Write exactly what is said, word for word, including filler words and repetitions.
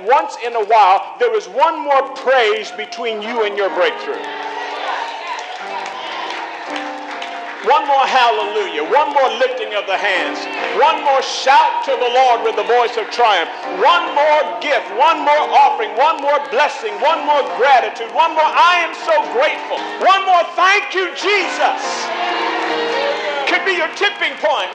once in a while there is one more praise between you and your breakthrough. One more hallelujah, one more lifting of the hands, one more shout to the Lord with the voice of triumph, one more gift, one more offering, one more blessing, one more gratitude, one more I am so grateful, one more thank you, Jesus, could be your tipping point.